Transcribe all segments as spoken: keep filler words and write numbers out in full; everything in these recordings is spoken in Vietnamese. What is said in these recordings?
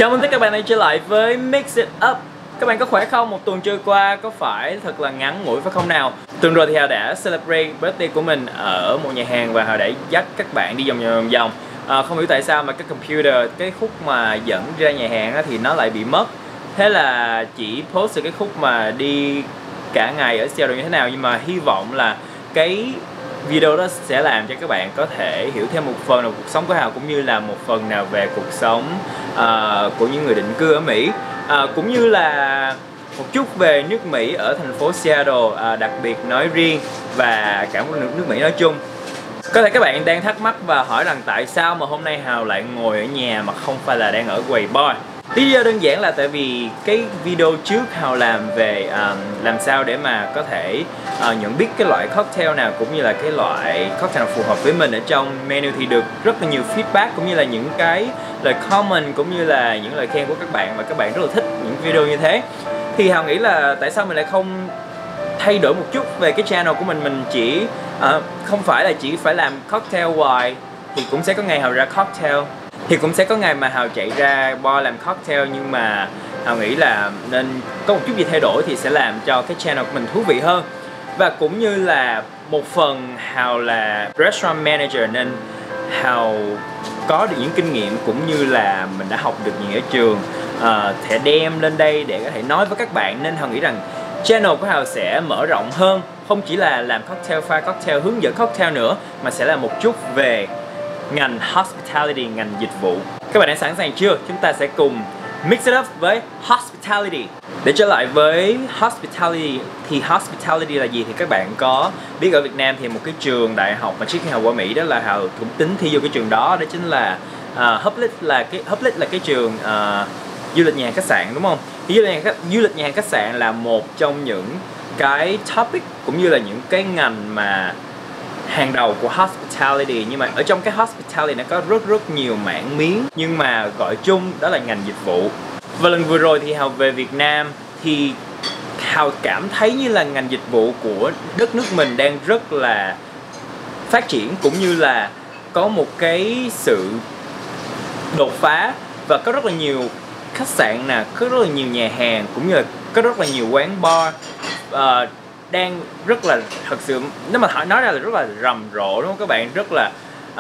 Chào mừng tất cả các bạn đã trở lại với Mix It Up. Các bạn có khỏe không? Một tuần trôi qua có phải thật là ngắn ngủi phải không nào? Tuần rồi thì Hào đã celebrate birthday của mình ở một nhà hàng và Hào đã dắt các bạn đi vòng vòng vòng. À, không hiểu tại sao mà cái computer, cái khúc mà dẫn ra nhà hàng á, thì nó lại bị mất. Thế là chỉ post được cái khúc mà đi cả ngày ở Seattle như thế nào, nhưng mà hy vọng là cái video đó sẽ làm cho các bạn có thể hiểu thêm một phần nào cuộc sống của Hào, cũng như là một phần nào về cuộc sống uh, của những người định cư ở Mỹ, uh, cũng như là một chút về nước Mỹ ở thành phố Seattle uh, đặc biệt nói riêng và cả một nước, nước Mỹ nói chung. Có thể các bạn đang thắc mắc và hỏi rằng tại sao mà hôm nay Hào lại ngồi ở nhà mà không phải là đang ở quầy bar. Lý do đơn giản là tại vì cái video trước Hào làm về um, làm sao để mà có thể uh, nhận biết cái loại cocktail nào cũng như là cái loại cocktail nào phù hợp với mình ở trong menu thì được rất là nhiều feedback, cũng như là những cái lời comment cũng như là những lời khen của các bạn, và các bạn rất là thích những video như thế. Thì Hào nghĩ là tại sao mình lại không thay đổi một chút về cái channel của mình. Mình chỉ uh, không phải là chỉ phải làm cocktail hoài, thì cũng sẽ có ngày Hào ra cocktail, thì cũng sẽ có ngày mà Hào chạy ra bar làm cocktail. Nhưng mà Hào nghĩ là nên có một chút gì thay đổi thì sẽ làm cho cái channel của mình thú vị hơn. Và cũng như là một phần Hào là restaurant manager nên Hào có được những kinh nghiệm cũng như là mình đã học được nhiều ở trường, uh, sẽ đem lên đây để có thể nói với các bạn. Nên Hào nghĩ rằng channel của Hào sẽ mở rộng hơn, không chỉ là làm cocktail, pha cocktail, hướng dẫn cocktail nữa, mà sẽ là một chút về ngành hospitality, ngành dịch vụ. Các bạn đã sẵn sàng chưa? Chúng ta sẽ cùng mix it up với hospitality. Để trở lại với hospitality thì hospitality là gì thì các bạn có biết ở Việt Nam thì một cái trường đại học mà trước khi Hào qua Mỹ đó là Hào cũng tính thi vô cái trường đó, đó chính là uh, Hublit là cái Hublit là cái trường uh, du lịch nhà hàng khách sạn, đúng không? Thì du lịch, du lịch nhà hàng khách sạn là một trong những cái topic cũng như là những cái ngành mà hàng đầu của hospitality. Nhưng mà ở trong cái hospitality nó có rất rất nhiều mảng miếng, nhưng mà gọi chung đó là ngành dịch vụ. Và lần vừa rồi thì Hào về Việt Nam thì Hào cảm thấy như là ngành dịch vụ của đất nước mình đang rất là phát triển, cũng như là có một cái sự đột phá, và có rất là nhiều khách sạn nè, có rất là nhiều nhà hàng, cũng như là có rất là nhiều quán bar uh, đang rất là, thật sự nếu mà hỏi nói ra là rất là rầm rộ, đúng không các bạn? Rất là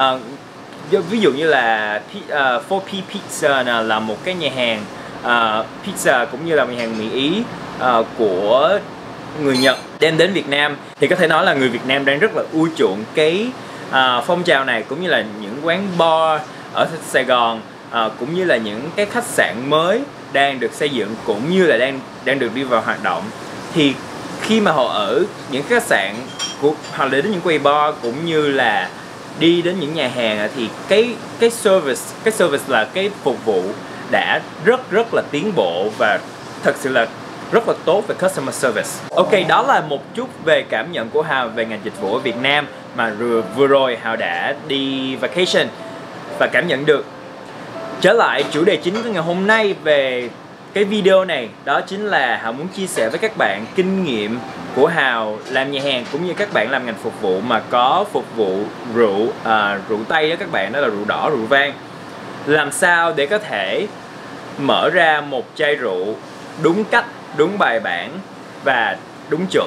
uh, ví dụ như là uh, four P Pizza nè, là một cái nhà hàng uh, pizza cũng như là nhà hàng Mỹ Ý uh, của người Nhật đem đến Việt Nam. Thì có thể nói là người Việt Nam đang rất là ưa chuộng cái uh, phong trào này, cũng như là những quán bar ở Sài Gòn, uh, cũng như là những cái khách sạn mới đang được xây dựng cũng như là đang đang được đi vào hoạt động. Thì khi mà họ ở những khách sạn của hoặc là đến những quầy bar cũng như là đi đến những nhà hàng thì cái cái service cái service là cái phục vụ đã rất rất là tiến bộ và thật sự là rất là tốt về customer service. Ok, đó là một chút về cảm nhận của Hào về ngành dịch vụ ở Việt Nam mà vừa, vừa rồi Hào đã đi vacation và cảm nhận được. Trở lại chủ đề chính của ngày hôm nay về cái video này, đó chính là Hào muốn chia sẻ với các bạn kinh nghiệm của Hào làm nhà hàng cũng như các bạn làm ngành phục vụ mà có phục vụ rượu, à, rượu Tây đó các bạn, đó là rượu đỏ, rượu vang. Làm sao để có thể mở ra một chai rượu đúng cách, đúng bài bản và đúng chuẩn.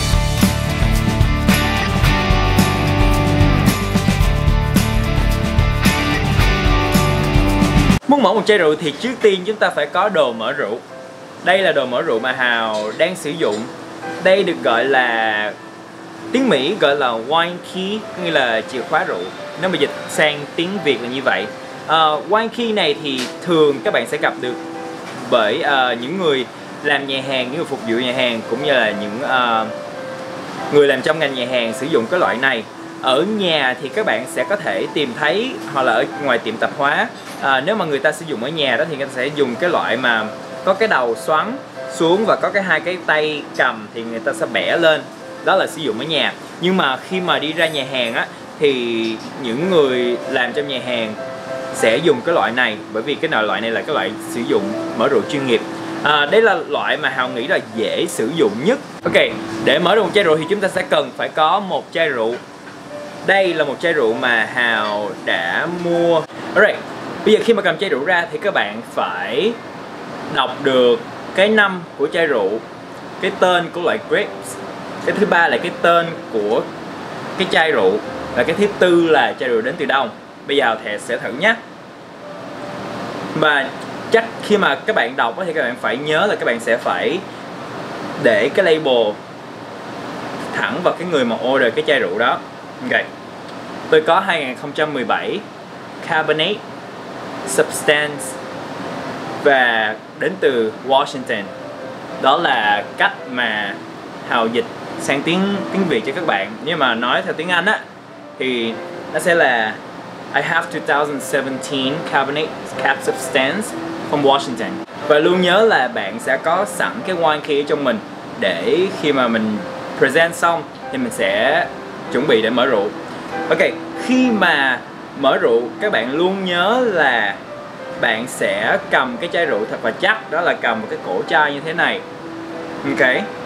Muốn mở một chai rượu thì trước tiên chúng ta phải có đồ mở rượu. Đây là đồ mở rượu mà Hào đang sử dụng. Đây được gọi là, tiếng Mỹ gọi là wine key, nghĩa là chìa khóa rượu. Nếu mà dịch sang tiếng Việt là như vậy. uh, Wine key này thì thường các bạn sẽ gặp được bởi uh, những người làm nhà hàng, những người phục vụ nhà hàng, cũng như là những uh, người làm trong ngành nhà hàng sử dụng cái loại này. Ở nhà thì các bạn sẽ có thể tìm thấy, hoặc là ở ngoài tiệm tạp hóa. à, Nếu mà người ta sử dụng ở nhà đó thì người ta sẽ dùng cái loại mà có cái đầu xoắn xuống và có cái hai cái tay cầm thì người ta sẽ bẻ lên. Đó là sử dụng ở nhà. Nhưng mà khi mà đi ra nhà hàng á thì những người làm trong nhà hàng sẽ dùng cái loại này, bởi vì cái loại này là cái loại sử dụng mở rượu chuyên nghiệp. à, Đây là loại mà Hào nghĩ là dễ sử dụng nhất. Ok, để mở được một chai rượu thì chúng ta sẽ cần phải có một chai rượu. Đây là một chai rượu mà Hào đã mua. Alright, Bây giờ khi mà cầm chai rượu ra thì các bạn phải đọc được cái năm của chai rượu, cái tên của loại grapes, cái thứ ba là cái tên của cái chai rượu, và cái thứ tư là chai rượu đến từ đâu. Bây giờ thầy sẽ thử nhé. Mà chắc khi mà các bạn đọc thì các bạn phải nhớ là các bạn sẽ phải để cái label thẳng vào cái người mà order cái chai rượu đó. Ok. Tôi có hai không một bảy Carbonate Substance và đến từ Washington. Đó là cách mà Hào dịch sang tiếng tiếng Việt cho các bạn. Nhưng mà nói theo tiếng Anh á thì nó sẽ là I have two thousand seventeen Carbonate Cap Substance from Washington. Và luôn nhớ là bạn sẽ có sẵn cái wine key ở trong mình, để khi mà mình present xong thì mình sẽ chuẩn bị để mở rượu. Ok, khi mà mở rượu các bạn luôn nhớ là bạn sẽ cầm cái chai rượu thật là chắc, đó là cầm một cái cổ chai như thế này. Ok.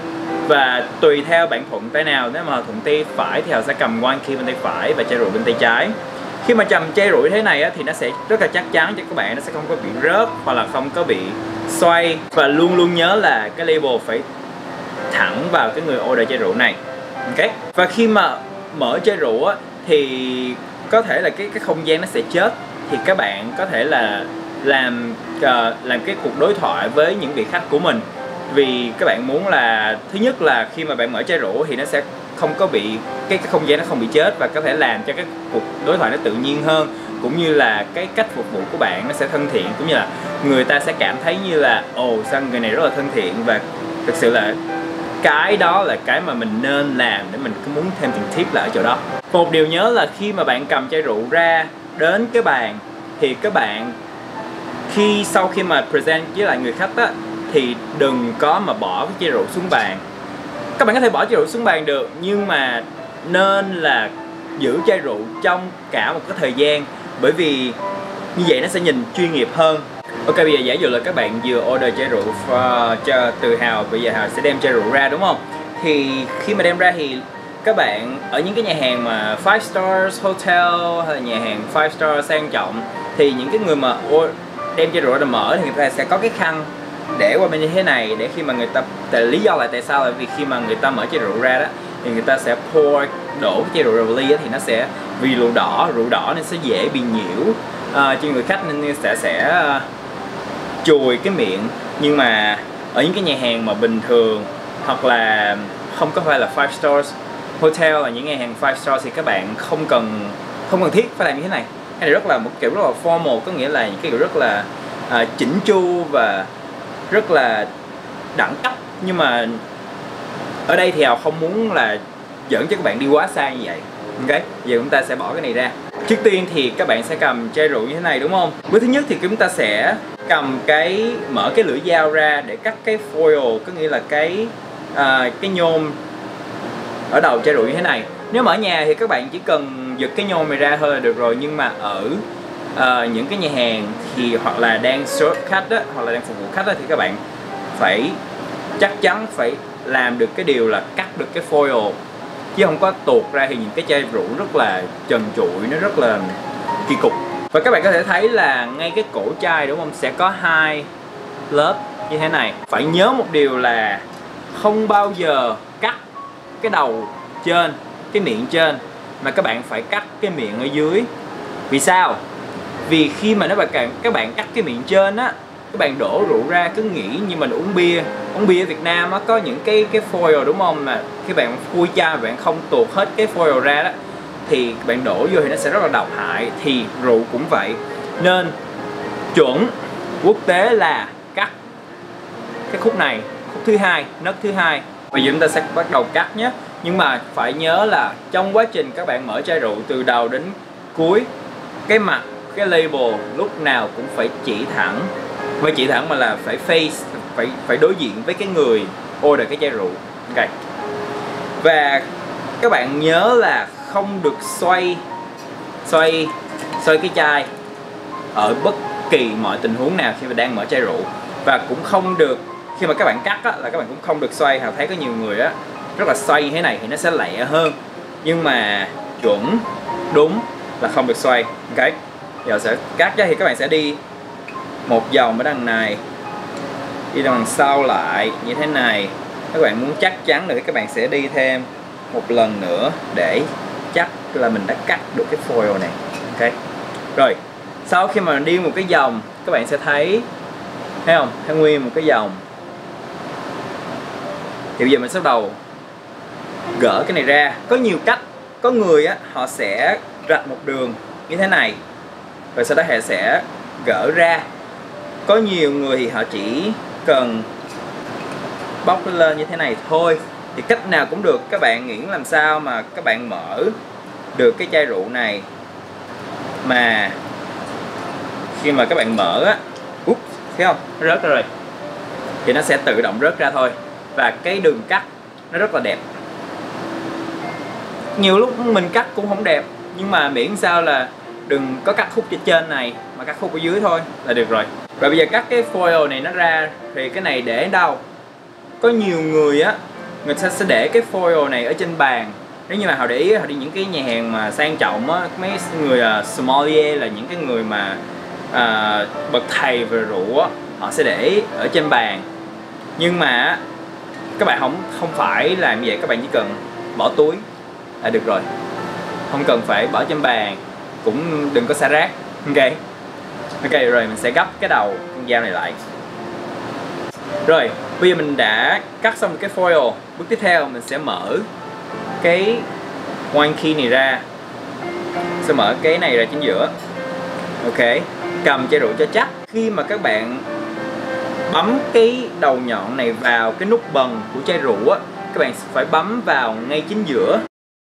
Và tùy theo bạn thuận tay nào, nếu mà thuận tay phải thì họ sẽ cầm wine key bên tay phải và chai rượu bên tay trái. Khi mà cầm chai rượu thế này á, thì nó sẽ rất là chắc chắn cho các bạn, nó sẽ không có bị rớt hoặc là không có bị xoay. Và luôn luôn nhớ là cái label phải thẳng vào cái người order chai rượu này. Ok. Và khi mà mở chai rượu á, thì có thể là cái cái không gian nó sẽ chết, thì các bạn có thể là làm uh, làm cái cuộc đối thoại với những vị khách của mình. Vì các bạn muốn là thứ nhất là khi mà bạn mở chai rượu thì nó sẽ không có bị cái, cái không gian nó không bị chết, và có thể làm cho cái cuộc đối thoại nó tự nhiên hơn, cũng như là cái cách phục vụ của bạn nó sẽ thân thiện, cũng như là người ta sẽ cảm thấy như là ồ oh, sao người này rất là thân thiện. Và thực sự là cái đó là cái mà mình nên làm để mình cứ muốn thêm tiền tip là ở chỗ đó. Một điều nhớ là khi mà bạn cầm chai rượu ra đến cái bàn thì các bạn khi sau khi mà present với lại người khách á, thì đừng có mà bỏ cái chai rượu xuống bàn. Các bạn có thể bỏ chai rượu xuống bàn được, nhưng mà nên là giữ chai rượu trong cả một cái thời gian, bởi vì như vậy nó sẽ nhìn chuyên nghiệp hơn. Ok, bây giờ giả dụ là các bạn vừa order chai rượu uh, cho từ Hào, bây giờ Hào sẽ đem chai rượu ra đúng không? Thì khi mà đem ra thì các bạn ở những cái nhà hàng mà five stars hotel hay là nhà hàng five star sang trọng, thì những cái người mà đem chai rượu ra mở thì người ta sẽ có cái khăn để qua bên như thế này, để khi mà người ta, tại lý do là tại sao là vì khi mà người ta mở chai rượu ra đó thì người ta sẽ pour đổ cái chai rượu vào ly á, thì nó sẽ vì rượu đỏ rượu đỏ nên sẽ dễ bị nhiễu uh, cho người khách, nên sẽ sẽ uh, chùi cái miệng. Nhưng mà ở những cái nhà hàng mà bình thường hoặc là không có phải là five stars hotel, là những nhà hàng five stars, thì các bạn không cần không cần thiết phải làm như thế này. Cái này rất là một kiểu rất là formal, có nghĩa là những cái kiểu rất là uh, chỉnh chu và rất là đẳng cấp. Nhưng mà ở đây thì Hào không muốn là dẫn cho các bạn đi quá xa như vậy. Ok, giờ chúng ta sẽ bỏ cái này ra. Trước tiên thì các bạn sẽ cầm chai rượu như thế này đúng không? Bước thứ nhất thì chúng ta sẽ cầm cái mở cái lưỡi dao ra để cắt cái foil, có nghĩa là cái uh, cái nhôm ở đầu chai rượu như thế này. Nếu mà ở nhà thì các bạn chỉ cần giật cái nhôm này ra thôi là được rồi, nhưng mà ở uh, những cái nhà hàng thì hoặc là đang serve khách đó, hoặc là đang phục vụ khách đó, thì các bạn phải chắc chắn phải làm được cái điều là cắt được cái foil, chứ không có tuột ra thì những cái chai rượu rất là trần trụi, nó rất là kỳ cục. Và các bạn có thể thấy là ngay cái cổ chai đúng không, sẽ có hai lớp như thế này. Phải nhớ một điều là không bao giờ cắt cái đầu trên, cái miệng trên, mà các bạn phải cắt cái miệng ở dưới. Vì sao? Vì khi mà nếu bạn các bạn cắt cái miệng trên á, các bạn đổ rượu ra cứ nghĩ như mình uống bia. Uống bia ở Việt Nam á có những cái cái foil đúng không, mà khi bạn khui chai bạn không tuột hết cái foil ra đó thì bạn đổ vô thì nó sẽ rất là độc hại. Thì rượu cũng vậy, nên chuẩn quốc tế là cắt cái khúc này, khúc thứ hai, nấc thứ hai. Bây giờ chúng ta sẽ bắt đầu cắt nhé. Nhưng mà phải nhớ là trong quá trình các bạn mở chai rượu từ đầu đến cuối, cái mặt, cái label lúc nào cũng phải chỉ thẳng. Phải chỉ thẳng mà là phải face, phải phải đối diện với cái người order cái chai rượu. Ok. Và các bạn nhớ là không được xoay xoay xoay cái chai ở bất kỳ mọi tình huống nào khi mà đang mở chai rượu. Và cũng không được, khi mà các bạn cắt á, là các bạn cũng không được xoay. Hào thấy có nhiều người á rất là xoay như thế này thì nó sẽ lẹ hơn, nhưng mà chuẩn đúng là không được xoay. Ok. Giờ sẽ cắt ra thì các bạn sẽ đi một vòng ở đằng này, đi đằng sau lại như thế này. Các bạn muốn chắc chắn nữa các bạn sẽ đi thêm một lần nữa để chắc là mình đã cắt được cái foil này. Ok. Rồi, sau khi mà đi một cái vòng, các bạn sẽ thấy, thấy không? Thấy nguyên một cái vòng. Thì bây giờ mình sẽ bắt đầu gỡ cái này ra. Có nhiều cách. Có người á, họ sẽ rạch một đường như thế này, rồi sau đó họ sẽ gỡ ra. Có nhiều người thì họ chỉ cần bóc nó lên như thế này thôi. Thì cách nào cũng được. Các bạn nghĩ làm sao mà các bạn mở được cái chai rượu này mà khi mà các bạn mở á, úp, thấy không? Nó rớt ra rồi. Thì nó sẽ tự động rớt ra thôi. Và cái đường cắt nó rất là đẹp. Nhiều lúc mình cắt cũng không đẹp, nhưng mà miễn sao là đừng có cắt khúc trên trên này mà cắt khúc ở dưới thôi là được rồi. Rồi bây giờ cắt cái foil này nó ra thì cái này để đâu? Có nhiều người á, người ta sẽ để cái foil này ở trên bàn. Nếu như mà họ để ý, họ đi những cái nhà hàng mà sang trọng á, mấy người uh, sommelier là những cái người mà uh, bậc thầy về rượu á, họ sẽ để ở trên bàn. Nhưng mà các bạn không không phải làm như vậy, các bạn chỉ cần bỏ túi là được rồi. Không cần phải bỏ trên bàn, cũng đừng có xả rác. Ok. Ok, rồi mình sẽ gấp cái đầu con dao này lại. Rồi, bây giờ mình đã cắt xong cái foil. Bước tiếp theo mình sẽ mở cái wine key này ra. Sẽ mở cái này ra chính giữa. Ok. Cầm chai rượu cho chắc. Khi mà các bạn bấm cái đầu nhọn này vào cái nút bần của chai rượu á, các bạn phải bấm vào ngay chính giữa.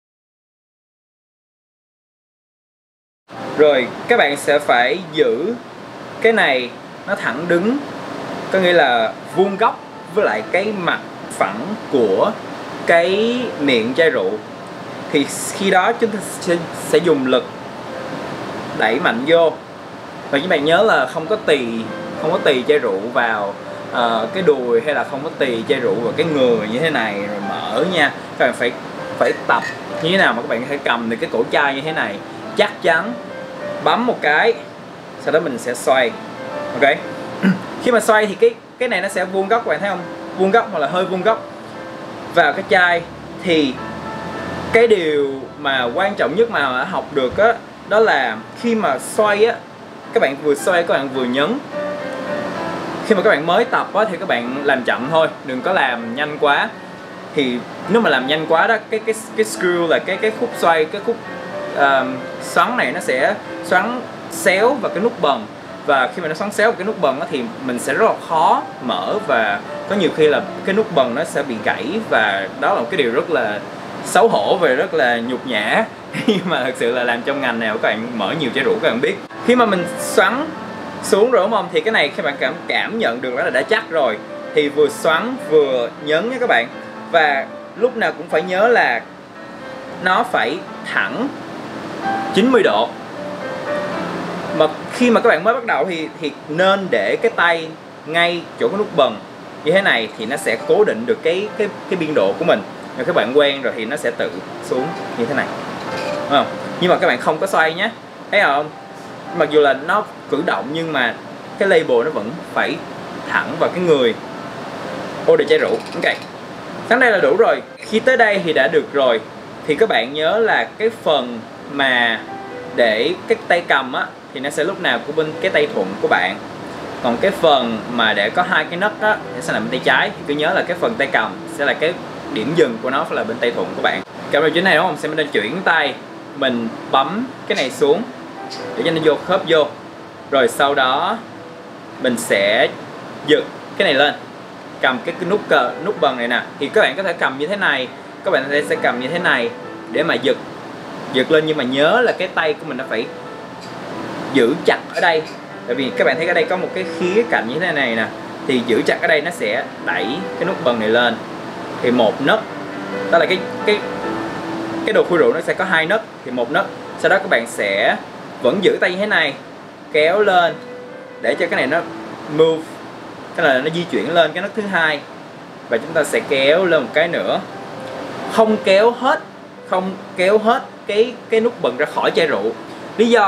Rồi các bạn sẽ phải giữ cái này nó thẳng đứng, có nghĩa là vuông góc với lại cái mặt phẳng của cái miệng chai rượu. Thì khi đó chúng ta sẽ, sẽ dùng lực đẩy mạnh vô. Và các bạn nhớ là không có tì không có tì chai rượu vào uh, cái đùi, hay là không có tì chai rượu vào cái người như thế này rồi mở nha. Các bạn phải phải tập như thế nào mà các bạn có thể cầm được cái cổ chai như thế này chắc chắn. Bấm một cái, sau đó mình sẽ xoay. Ok. Khi mà xoay thì cái cái này nó sẽ vuông góc, các bạn thấy không? Vuông góc hoặc là hơi vuông góc vào cái chai. Thì cái điều mà quan trọng nhất mà học được á, đó là khi mà xoay á, các bạn vừa xoay các bạn vừa nhấn. Khi mà các bạn mới tập á, thì các bạn làm chậm thôi, đừng có làm nhanh quá. Thì nếu mà làm nhanh quá đó, cái cái cái screw là cái cái khúc xoay, cái khúc uh, xoắn này nó sẽ xoắn xéo vào cái nút bần. Và khi mà nó xoắn xéo vào cái nút bần á, thì mình sẽ rất là khó mở, và có nhiều khi là cái nút bần nó sẽ bị gãy. Và đó là một cái điều rất là xấu hổ và rất là nhục nhã khi mà thật sự là làm trong ngành nào các bạn mở nhiều chai rượu các bạn biết. Khi mà mình xoắn xuống rồi đúng không, thì cái này các bạn cảm cảm nhận được là đã chắc rồi. Thì vừa xoắn vừa nhấn nha các bạn. Và lúc nào cũng phải nhớ là nó phải thẳng chín mươi độ. Mà khi mà các bạn mới bắt đầu thì thì nên để cái tay ngay chỗ cái nút bần như thế này, thì nó sẽ cố định được cái cái cái biên độ của mình. Rồi các bạn quen rồi thì nó sẽ tự xuống như thế này, đúng không? Nhưng mà các bạn không có xoay nhé, thấy không? Mặc dù là nó cử động nhưng mà cái label nó vẫn phải thẳng vào cái người order chai rượu. Ok, đến đây là đủ rồi. Khi tới đây thì đã được rồi. Thì các bạn nhớ là cái phần mà để cái tay cầm á, thì nó sẽ lúc nào của bên cái tay thuận của bạn. Còn cái phần mà để có hai cái nấc á, thì sẽ là bên tay trái. Thì cứ nhớ là cái phần tay cầm sẽ là cái điểm dừng của nó phải là bên tay thuận của bạn. Cầm vào chỗ này đúng không? Sẽ mình chuyển tay, mình bấm cái này xuống để cho nó vô khớp vô. Rồi sau đó mình sẽ giật cái này lên, cầm cái, cái nút cờ nút bần này nè. Thì các bạn có thể cầm như thế này, các bạn sẽ cầm như thế này để mà giật giật lên. Nhưng mà nhớ là cái tay của mình nó phải giữ chặt ở đây, tại vì các bạn thấy ở đây có một cái khía cạnh như thế này nè. Thì giữ chặt ở đây nó sẽ đẩy cái nút bần này lên. Thì một nấc, đó là cái cái cái đồ khui rượu nó sẽ có hai nấc, thì một nấc. Sau đó các bạn sẽ vẫn giữ tay như thế này, kéo lên để cho cái này nó move, cái là nó di chuyển lên cái nấc thứ hai. Và chúng ta sẽ kéo lên một cái nữa, không kéo hết không kéo hết cái cái nút bần ra khỏi chai rượu. Lý do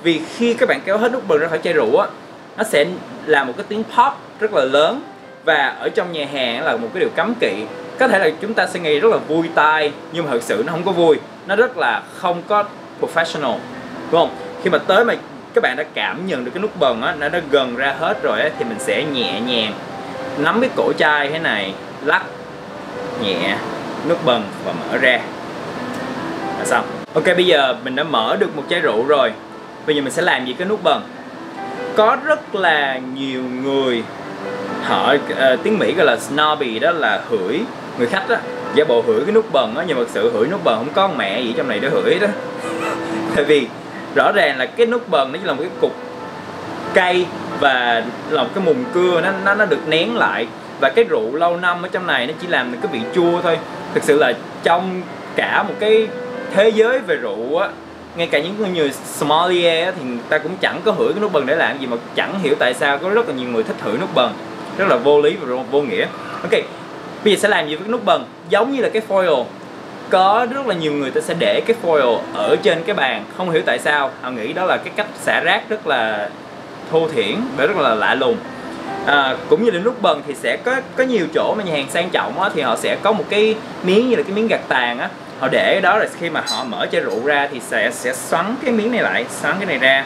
Vì khi các bạn kéo hết nước bần ra khỏi chai rượu á, nó sẽ là một cái tiếng pop rất là lớn. Và ở trong nhà hàng là một cái điều cấm kỵ. Có thể là chúng ta sẽ nghĩ rất là vui tai, nhưng mà thực sự nó không có vui. Nó rất là không có professional, đúng không? Khi mà tới mà các bạn đã cảm nhận được cái nút bần á, nó đã gần ra hết rồi á, thì mình sẽ nhẹ nhàng nắm cái cổ chai thế này, lắc nhẹ nút bần và mở ra là xong. Ok, bây giờ mình đã mở được một chai rượu rồi. Bây giờ mình sẽ làm gì cái nút bần? Có rất là nhiều người họ uh, tiếng Mỹ gọi là snobby, đó là hửi người khách á, giả bộ hửi cái nút bần á, nhưng mà thực sự hửi nút bần không có mẹ gì trong này để hửi đó. Tại vì rõ ràng là cái nút bần nó chỉ là một cái cục cây và là một cái mùn cưa, nó nó nó được nén lại, và cái rượu lâu năm ở trong này nó chỉ làm được cái vị chua thôi. Thực sự là trong cả một cái thế giới về rượu á, ngay cả những người sommelier á, thì người ta cũng chẳng có hửi cái nút bần để làm gì, mà chẳng hiểu tại sao có rất là nhiều người thích hửi nút bần, rất là vô lý và vô nghĩa. Ok, bây giờ sẽ làm gì với cái nút bần? Giống như là cái foil, có rất là nhiều người ta sẽ để cái foil ở trên cái bàn, không hiểu tại sao, họ nghĩ đó là cái cách xả rác rất là thô thiển và rất là lạ lùng. À, cũng như là nút bần thì sẽ có có nhiều chỗ mà nhà hàng sang trọng á, thì họ sẽ có một cái miếng như là cái miếng gạt tàn á, họ để ở đó, rồi khi mà họ mở chai rượu ra thì sẽ sẽ xoắn cái miếng này lại, xoắn cái này ra,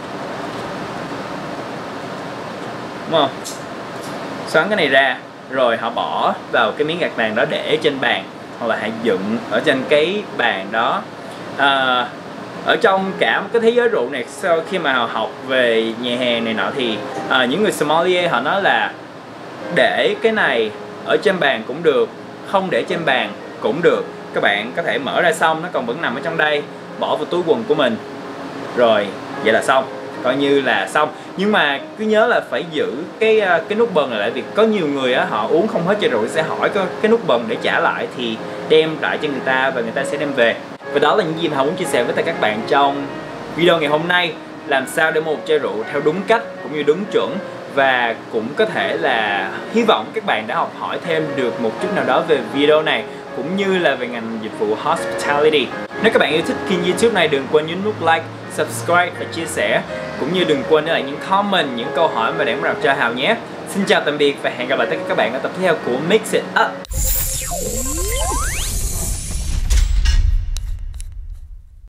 đúng không? Xoắn cái này ra rồi họ bỏ vào cái miếng gạt tàn đó để trên bàn, hoặc là họ dựng ở trên cái bàn đó. À, ở trong cả một cái thế giới rượu này, sau khi mà họ học về nhà hàng này nọ thì à, những người sommelier họ nói là để cái này ở trên bàn cũng được, không để trên bàn cũng được. Các bạn có thể mở ra xong nó còn vẫn nằm ở trong đây, bỏ vào túi quần của mình, rồi vậy là xong, coi như là xong. Nhưng mà cứ nhớ là phải giữ cái cái nút bần này lại, vì có nhiều người á, họ uống không hết chai rượu sẽ hỏi cái, cái nút bần để trả lại, thì đem lại cho người ta và người ta sẽ đem về. Và đó là những gì mà Hào muốn chia sẻ với tất cả các bạn trong video ngày hôm nay. Làm sao để mua một chai rượu theo đúng cách cũng như đúng chuẩn. Và cũng có thể là hy vọng các bạn đã học hỏi thêm được một chút nào đó về video này, cũng như là về ngành dịch vụ hospitality. Nếu các bạn yêu thích kênh YouTube này, đừng quên nhấn nút like, subscribe và chia sẻ. Cũng như đừng quên để lại những comment, những câu hỏi mà để đặt cho Hào nhé. Xin chào tạm biệt và hẹn gặp lại tất cả các bạn ở tập tiếp theo của Mix It Up.